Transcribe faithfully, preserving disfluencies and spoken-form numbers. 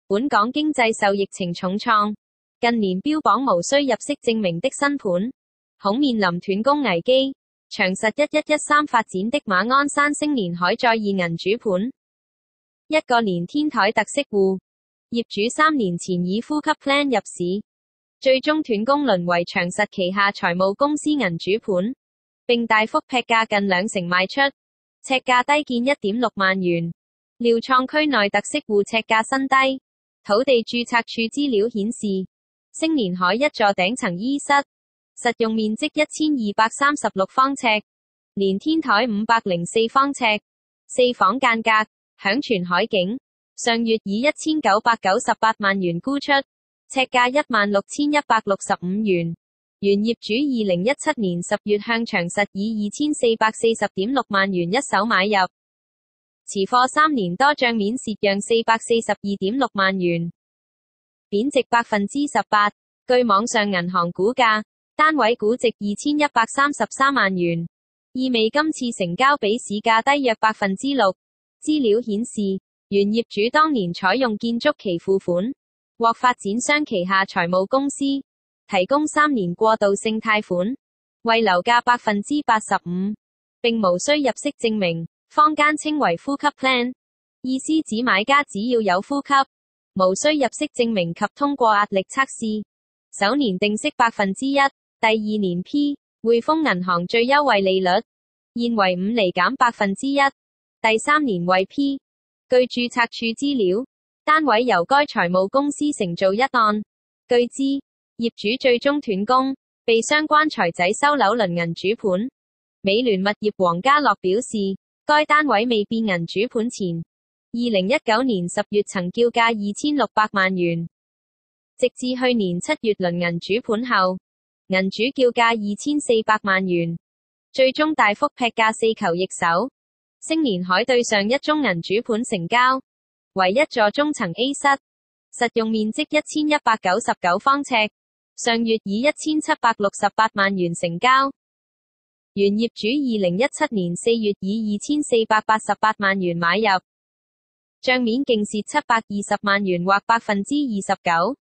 本港經濟受疫情重創，近年標榜無需入息證明的新盤，恐面臨斷供危機。長實一一一三發展的馬鞍山星年海再現銀主盤，一個連天台特色戶，業主三年前以呼吸 plan 入市，最終斷供淪為長實旗下財務公司銀主盤，並大幅劈價近兩成賣出，尺價低見一點六萬元，料創區內特色戶尺價新低。土地註冊處資料顯示，星年海一座頂層醫室，實用面積一千二百三十六方尺，連天台五百零四方尺，四房間隔，享全海景。上月以一千九百九十八萬元沽出，尺價一萬六千一百六十五元。原業主二零一七年十月向長實以二千四百四十點六萬元一手買入，持貨三年多賬面蝕讓四百四十二點六萬元，貶值百分之十八。據網上銀行估價，單位估值二千一百三十三萬元，意味今次成交比市價低約百分之六。資料顯示，原業主當年採用建築期付款，獲發展商旗下財務公司提供三年過渡性貸款，為樓價百分之八十五，並無需入息證明，坊間稱為呼吸 plan， 意思指買家只要有呼吸，無需入息證明及通過壓力測試。首年定息百分之一，第二年 P， 匯豐銀行最優惠利率，現為五厘減百分之一，第三年為 P。據註冊處資料，單位由該財務公司承造一案。據知，業主最終斷供，被相關財仔收樓輪銀主盤。美聯物業黃家樂表示，該單位未變銀主盤前，二零一九年十月曾叫價二千六百萬元，直至去年七月輪銀主盤後，銀主叫價二千四百萬元，最終大幅劈價四球易手。星年海對上一宗銀主盤成交，為一座中層 A 室，實用面積一千一百九十九方尺，上月以一千七百六十八萬元成交。原業主二零一七年四月以二千四百八十八萬元買入，賬面淨蝕七百二十萬元或百分之二十九。